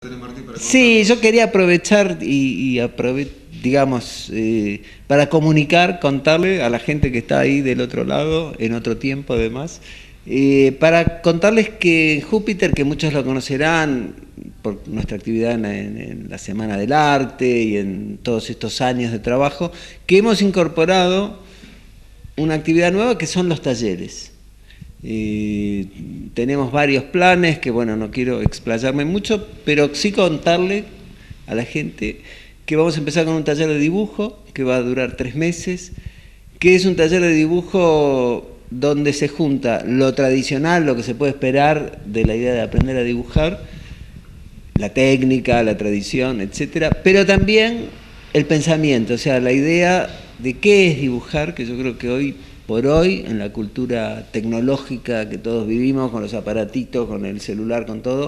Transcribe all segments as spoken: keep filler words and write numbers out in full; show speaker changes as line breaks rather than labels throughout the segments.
Sí, yo quería aprovechar y, y aprove digamos, eh, para comunicar, contarle a la gente que está ahí del otro lado, en otro tiempo además, eh, para contarles que Júpiter, que muchos lo conocerán por nuestra actividad en, en, en la Semana del Arte y en todos estos años de trabajo, que hemos incorporado una actividad nueva que son los talleres. Eh, tenemos varios planes que, bueno, no quiero explayarme mucho, pero sí contarle a la gente que vamos a empezar con un taller de dibujo que va a durar tres meses, que es un taller de dibujo donde se junta lo tradicional, lo que se puede esperar de la idea de aprender a dibujar, la técnica, la tradición, etcétera, pero también el pensamiento, o sea, la idea de qué es dibujar, que yo creo que hoy por hoy, en la cultura tecnológica que todos vivimos, con los aparatitos, con el celular, con todo,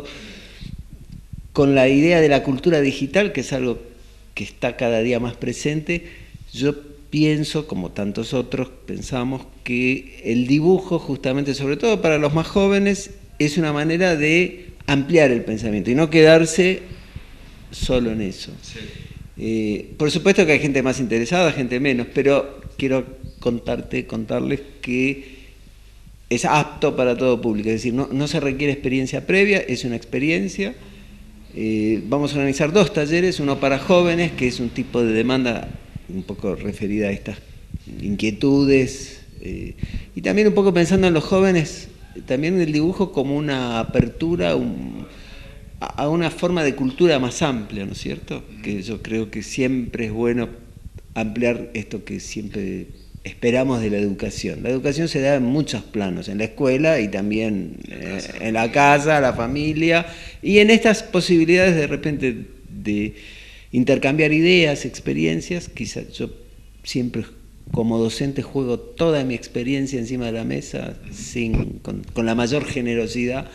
con la idea de la cultura digital, que es algo que está cada día más presente, yo pienso, como tantos otros pensamos, que el dibujo, justamente, sobre todo para los más jóvenes, es una manera de ampliar el pensamiento y no quedarse solo en eso. Sí. Eh, por supuesto que hay gente más interesada, gente menos, pero quiero contarte, contarles que es apto para todo público, es decir, no, no se requiere experiencia previa, es una experiencia. Eh, vamos a organizar dos talleres, uno para jóvenes, que es un tipo de demanda un poco referida a estas inquietudes, eh, y también un poco pensando en los jóvenes, también el dibujo como una apertura un, a una forma de cultura más amplia, ¿no es cierto? Que yo creo que siempre es bueno ampliar esto que siempre esperamos de la educación. La educación se da en muchos planos, en la escuela y también eh, en la casa, la familia, y en estas posibilidades de repente de intercambiar ideas, experiencias. Quizás yo siempre como docente juego toda mi experiencia encima de la mesa sin, con, con la mayor generosidad.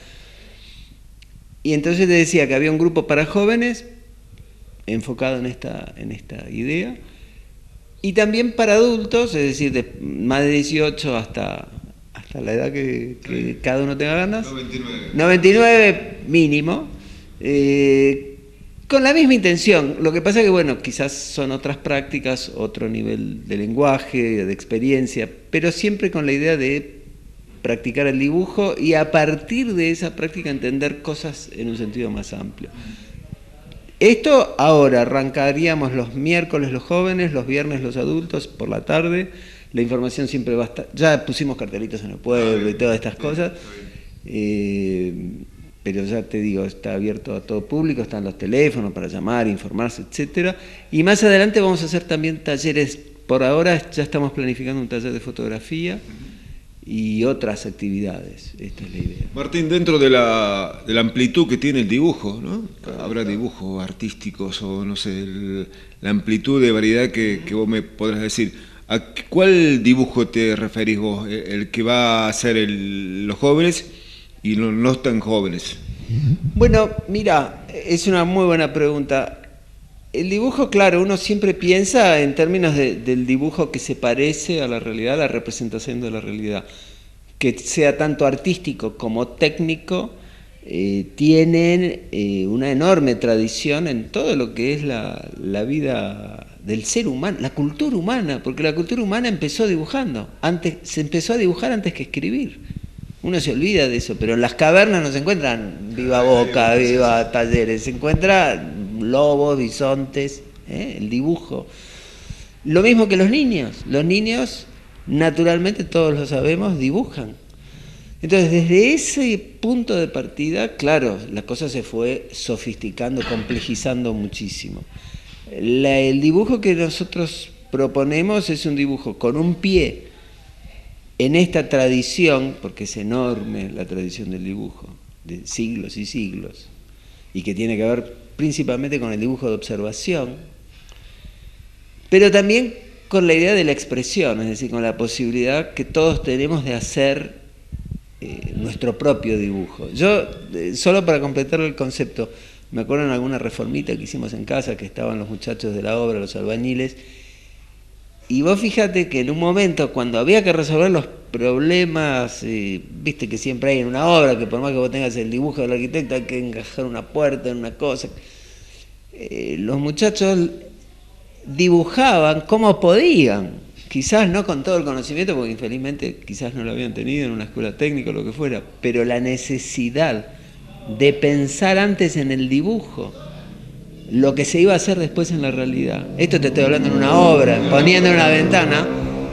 Y entonces te decía que había un grupo para jóvenes enfocado en esta, en esta idea, y también para adultos, es decir, de más de dieciocho hasta, hasta la edad que, que sí. Cada uno tenga ganas. noventa y nueve. noventa y nueve mínimo, eh, con la misma intención. Lo que pasa es que, bueno, quizás son otras prácticas, otro nivel de lenguaje, de experiencia, pero siempre con la idea de practicar el dibujo y a partir de esa práctica entender cosas en un sentido más amplio. Esto ahora, arrancaríamos los miércoles los jóvenes, los viernes los adultos por la tarde. La información siempre va a estar, ya pusimos cartelitos en el pueblo y todas estas cosas, eh, pero ya te digo, está abierto a todo público, están los teléfonos para llamar, informarse, etcétera. Y más adelante vamos a hacer también talleres, por ahora ya estamos planificando un taller de fotografía y otras actividades, esta es la idea.
Martín, dentro de la, de la amplitud que tiene el dibujo, ¿no? Habrá dibujos artísticos o no sé, el, la amplitud de variedad que, que vos me podrás decir. ¿A cuál dibujo te referís vos? ¿El que va a hacer el, los jóvenes y los no tan jóvenes?
Bueno, mira, es una muy buena pregunta. El dibujo, claro, uno siempre piensa en términos de, del dibujo que se parece a la realidad, la representación de la realidad. Que sea tanto artístico como técnico, eh, tienen eh, una enorme tradición en todo lo que es la, la vida del ser humano, la cultura humana, porque la cultura humana empezó dibujando, antes, se empezó a dibujar antes que escribir. Uno se olvida de eso, pero en las cavernas no se encuentran viva boca, viva talleres, se encuentran lobos, bisontes, ¿eh? El dibujo. Lo mismo que los niños, los niños naturalmente, todos lo sabemos, dibujan. Entonces, desde ese punto de partida, claro, la cosa se fue sofisticando, complejizando muchísimo. La, el dibujo que nosotros proponemos es un dibujo con un pie en esta tradición, porque es enorme la tradición del dibujo, de siglos y siglos, y que tiene que ver principalmente con el dibujo de observación, pero también con la idea de la expresión, es decir, con la posibilidad que todos tenemos de hacer eh, nuestro propio dibujo. Yo, eh, solo para completar el concepto, me acuerdo en alguna reformita que hicimos en casa, que estaban los muchachos de la obra, los albañiles, Y vos fíjate que en un momento, cuando había que resolver los problemas, eh, viste que siempre hay en una obra, que por más que vos tengas el dibujo del arquitecto, hay que encajar una puerta en una cosa. Eh, los muchachos dibujaban como podían, quizás no con todo el conocimiento, porque infelizmente quizás no lo habían tenido en una escuela técnica o lo que fuera, pero la necesidad de pensar antes en el dibujo lo que se iba a hacer después en la realidad. Esto te estoy hablando en una obra, poniendo en una ventana.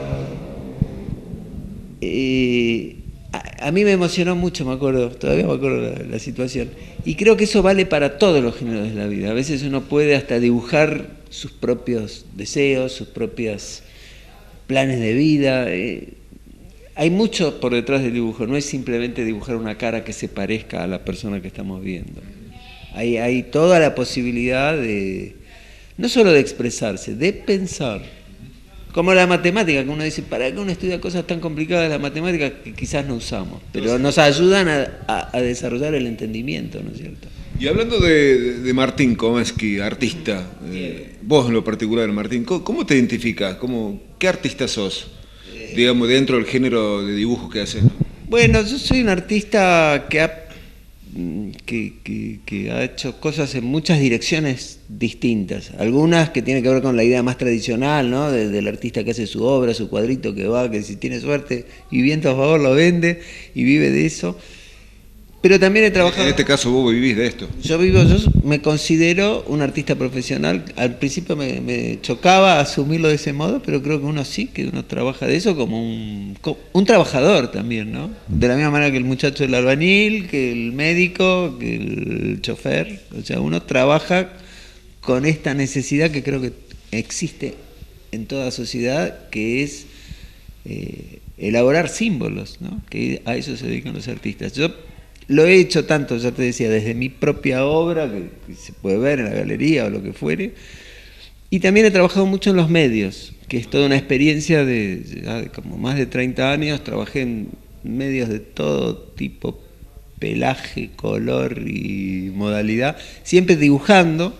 Eh, a, a mí me emocionó mucho, me acuerdo, todavía me acuerdo la, la situación. Y creo que eso vale para todos los géneros de la vida. A veces uno puede hasta dibujar sus propios deseos, sus propios planes de vida. Eh, hay mucho por detrás del dibujo, no es simplemente dibujar una cara que se parezca a la persona que estamos viendo. Hay, hay toda la posibilidad de, no solo de expresarse, de pensar. Como la matemática, que uno dice, ¿para qué uno estudia cosas tan complicadas de la matemática que quizás no usamos? Pero nos ayudan a, a, a desarrollar el entendimiento, ¿no es cierto?
Y hablando de, de Martín Komensky, artista, eh, vos en lo particular, Martín, ¿cómo te identificás? ¿Cómo, ¿Qué artista sos, digamos, dentro del género de dibujo que haces?
Bueno, yo soy un artista que ha Que, que, que ha hecho cosas en muchas direcciones distintas, algunas que tienen que ver con la idea más tradicional, ¿no? De, del artista que hace su obra, su cuadrito que va, que si tiene suerte y viento a favor lo vende y vive de eso. Pero también he trabajado...
En este caso vos vivís de esto.
Yo vivo, yo me considero un artista profesional. Al principio me, me chocaba asumirlo de ese modo, pero creo que uno sí, que uno trabaja de eso como un, como un trabajador también, ¿no? De la misma manera que el muchacho del albañil, que el médico, que el chofer. O sea, uno trabaja con esta necesidad que creo que existe en toda sociedad, que es eh, elaborar símbolos, ¿no? Que a eso se dedican los artistas. Yo lo he hecho tanto, ya te decía, desde mi propia obra, que, que se puede ver en la galería o lo que fuere, y también he trabajado mucho en los medios, que es toda una experiencia de, de como más de treinta años. Trabajé en medios de todo tipo, pelaje, color y modalidad, siempre dibujando.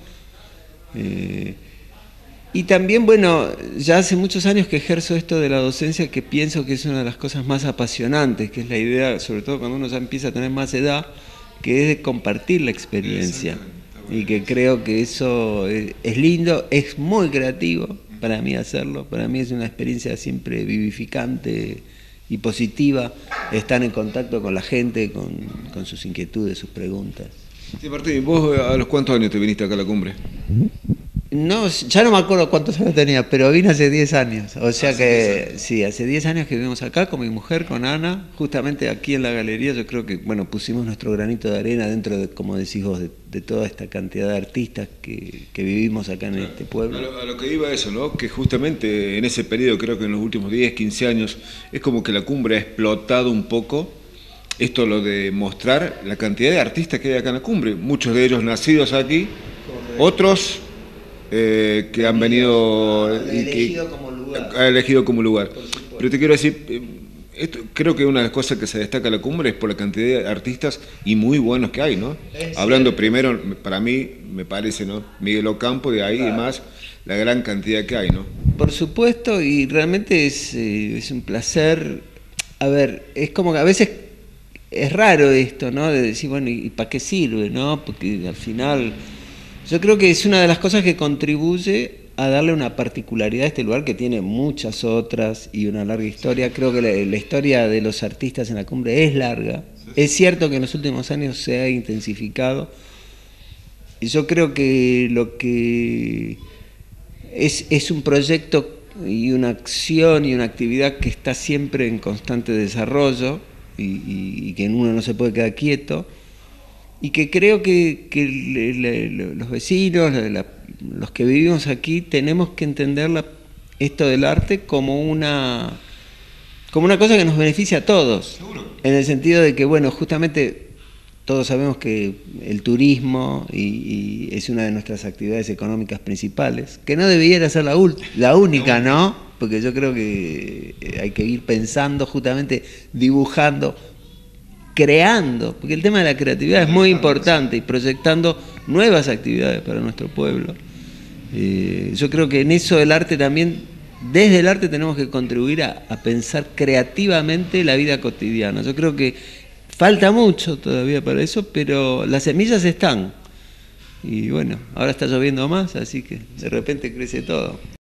Eh, Y también, bueno, ya hace muchos años que ejerzo esto de la docencia, que pienso que es una de las cosas más apasionantes, que es la idea, sobre todo cuando uno ya empieza a tener más edad, que es de compartir la experiencia. Y que creo que eso es, es lindo, es muy creativo para mí hacerlo. Para mí es una experiencia siempre vivificante y positiva, estar en contacto con la gente, con, con sus inquietudes, sus preguntas.
Sí, Martín, ¿vos a los cuántos años te viniste acá a la cumbre?
No, ya no me acuerdo cuántos años tenía, pero vine hace diez años. O sea que, sí, hace diez años que vivimos acá con mi mujer, con Ana, justamente aquí en la galería. Yo creo que, bueno, pusimos nuestro granito de arena dentro de, como decís vos, de, de toda esta cantidad de artistas que, que vivimos acá en claro. este pueblo.
A lo, a lo que iba eso, ¿no? Que justamente en ese periodo, creo que en los últimos diez, quince años, es como que la cumbre ha explotado un poco. Esto lo de mostrar la cantidad de artistas que hay acá en la cumbre, muchos de ellos nacidos aquí, correcto. Otros eh, que han venido...
Ha elegido que, como lugar.
Ha elegido como lugar. Pero te quiero decir, esto, creo que una de las cosas que se destaca en la cumbre es por la cantidad de artistas y muy buenos que hay, ¿no? Es Hablando cierto. Primero, para mí, me parece, ¿no? Miguel Ocampo, de ahí claro. y más, la gran cantidad que hay, ¿no?
Por supuesto, y realmente es, eh, es un placer. A ver, es como que a veces... Es raro esto, ¿no? De decir, bueno, ¿y para qué sirve, no? Porque al final, yo creo que es una de las cosas que contribuye a darle una particularidad a este lugar, que tiene muchas otras y una larga historia. Creo que la, la historia de los artistas en la cumbre es larga. Es cierto que en los últimos años se ha intensificado. Y yo creo que lo que es, es un proyecto y una acción y una actividad que está siempre en constante desarrollo. Y, y, y que uno no se puede quedar quieto, y que creo que, que le, le, los vecinos, la, la, los que vivimos aquí, tenemos que entender la, esto del arte como una, como una cosa que nos beneficia a todos. ¿Seguro? En el sentido de que, bueno, justamente todos sabemos que el turismo y, y es una de nuestras actividades económicas principales, que no debiera ser la, la única, ¿no? Porque yo creo que hay que ir pensando, justamente dibujando, creando, porque el tema de la creatividad es muy importante, y proyectando nuevas actividades para nuestro pueblo. Eh, yo creo que en eso el arte también desde el arte tenemos que contribuir a, a pensar creativamente la vida cotidiana. Yo creo que falta mucho todavía para eso, pero las semillas están. Y bueno, ahora está lloviendo más, así que de repente crece todo.